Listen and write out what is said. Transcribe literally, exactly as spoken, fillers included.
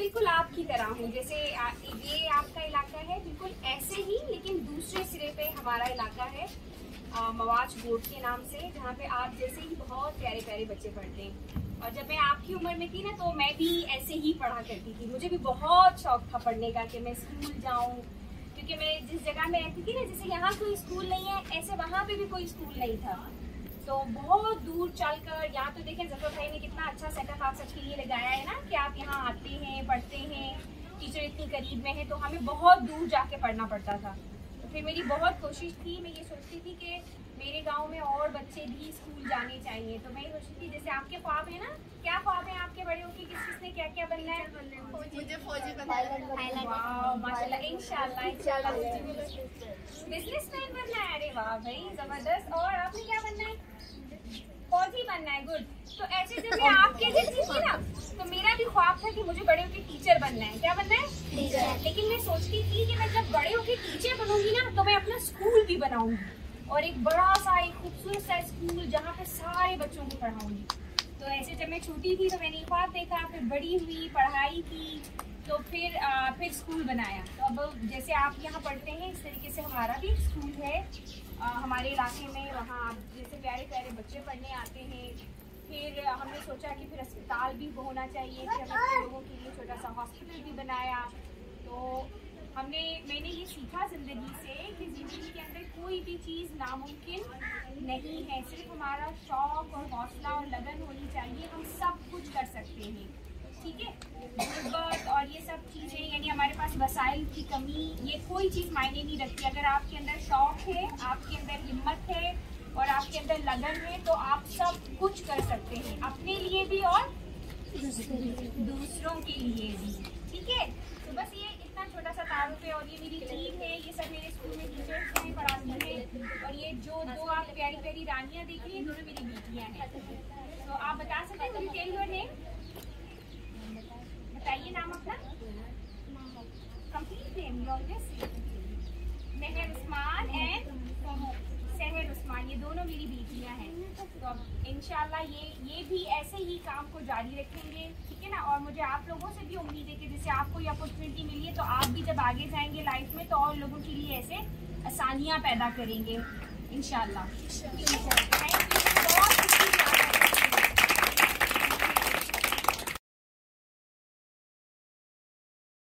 बिल्कुल आपकी तरह हूँ। जैसे आ, ये आपका इलाका है बिल्कुल ऐसे ही, लेकिन दूसरे सिरे पे हमारा इलाका है आ, मवाज बोर्ड के नाम से, जहाँ पे आप जैसे ही बहुत प्यारे प्यारे बच्चे पढ़ते हैं। और जब मैं आपकी उम्र में थी ना, तो मैं भी ऐसे ही पढ़ा करती थी। मुझे भी बहुत शौक था पढ़ने का कि मैं स्कूल जाऊँ, क्योंकि मैं जिस जगह में रहती थी ना, जैसे यहाँ कोई स्कूल नहीं है, ऐसे वहाँ पे भी कोई स्कूल नहीं था। तो बहुत दूर चलकर, यहाँ तो देखें ज़फर भाई ने कितना अच्छा सेटअप आप सबके लिए लगाया है ना, कि आप यहाँ आते हैं, पढ़ते हैं, टीचर इतनी करीब में है, तो हमें बहुत दूर जाके पढ़ना पड़ता था। तो फिर मेरी बहुत कोशिश थी, मैं ये सोचती थी कि मेरे गांव में और बच्चे भी स्कूल जाने चाहिए। तो मैं ये सोचती थी, जैसे आपके ख्वाब है ना, क्या ख्वाब है आपके बड़े होके, किस किसने क्या क्या बनना है? मुझे फौजी बनना है। वाह माशाल्लाह, इंशाल्लाह इंशाल्लाह बिजनेसमैन बनना है। अरे वाह भाई जबरदस्त। और आपने क्या बनना है? फौजी बनना है, गुड। तो ऐसे जब मैं आपके जैसी थी ना, तो मेरा भी ख्वाब था कि मुझे बड़े होकर टीचर बनना है। क्या बनना है? टीचर। लेकिन मैं सोचती थी कि मैं जब बड़े होकर टीचर बनूंगी ना, तो मैं अपना स्कूल भी बनाऊंगी, और एक बड़ा सा एक खूबसूरत सा स्कूल जहाँ पे सारे बच्चों को पढ़ाऊंगी। तो ऐसे जब मैं छोटी थी तो मैंने ख्वाब देखा, फिर बड़ी हुई, पढ़ाई की, तो फिर आ, फिर स्कूल बनाया। तो अब जैसे आप यहाँ पढ़ते हैं, इस तरीके से हमारा भी स्कूल है आ, हमारे इलाके में। वहाँ जैसे प्यारे प्यारे बच्चे पढ़ने आते हैं। फिर हमने सोचा कि फिर अस्पताल भी होना चाहिए, फिर हमने लोगों के लिए छोटा सा हॉस्पिटल भी बनाया। तो हमने मैंने ये सीखा ज़िंदगी से कि ज़िंदगी के अंदर कोई भी चीज़ नामुमकिन नहीं है, सिर्फ हमारा शौक़ और हौसला और लगन होनी चाहिए, हम सब कुछ कर सकते हैं। ठीक है, गुर्बत और ये सब चीज़ें, यानी हमारे पास वसाइल की कमी, ये कोई चीज़ मायने नहीं रखती। अगर आपके अंदर शौक़ है, आपके अंदर हिम्मत है और आपके अंदर लगन है, तो आप सब कुछ कर सकते हैं, अपने लिए भी और दूसरों के लिए भी। ठीक है, तो बस ये इतना छोटा सा तारुफ है। और ये मेरी टीम है, ये सब मेरे स्कूल में टीचर्स हैं, पढ़ाती हैं। और ये जो दो आप प्यारी प्यारी रानियाँ देख रही हैं, दोनों मेरी बेटियाँ हैं। तो आप बता सकते हैं, मुझे टेल योर नेम, बताइए नाम अपना, complete name. Mehar Usman and Sahar Usman, ये दोनों मेरी बेटियां हैं। तो अब इंशाल्लाह ये ये भी ऐसे ही काम को जारी रखेंगे। ठीक है ना। और मुझे आप लोगों से भी उम्मीद है कि जैसे आपको ये अपॉर्चुनिटी मिली है, तो आप भी जब आगे जाएंगे लाइफ में, तो और लोगों के लिए ऐसे आसानियाँ पैदा करेंगे इंशाल्लाह। Thank you.